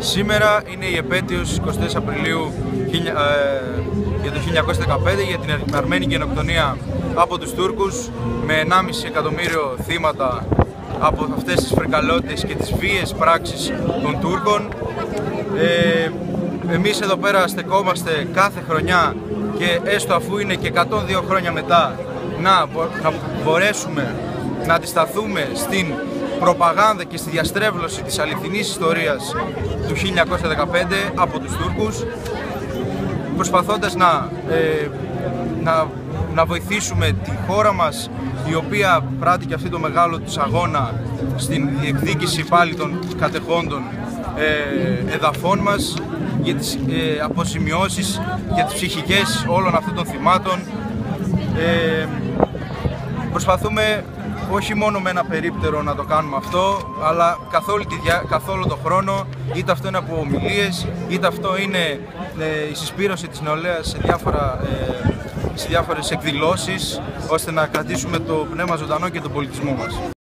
Σήμερα είναι η επέτειος 24 Απριλίου για το 1915 για την αρμένικη γενοκτονία από τους Τούρκους με 1,5 εκατομμύριο θύματα από αυτές τις φρικαλότητες και τις βίαιες πράξεις των Τούρκων. Εμείς εδώ πέρα στεκόμαστε κάθε χρονιά και έστω αφού είναι και 102 χρόνια μετά να μπορέσουμε να αντισταθούμε στην προπαγάνδα και στη διαστρέβλωση της αληθινής ιστορίας του 1915 από τους Τούρκους, προσπαθώντας να βοηθήσουμε τη χώρα μας, η οποία πράττει και αυτή το μεγάλο τους αγώνα στην διεκδίκηση πάλι των κατεχόντων εδαφών μας, για τις αποζημιώσεις και τις ψυχικές όλων αυτών των θυμάτων. Προσπαθούμε όχι μόνο με ένα περίπτερο να το κάνουμε αυτό, αλλά καθ' όλο τον χρόνο, είτε αυτό είναι από ομιλίες, είτε αυτό είναι η συσπήρωση της νεολαίας σε διάφορες εκδηλώσεις, ώστε να κρατήσουμε το πνεύμα ζωντανό και τον πολιτισμό μας.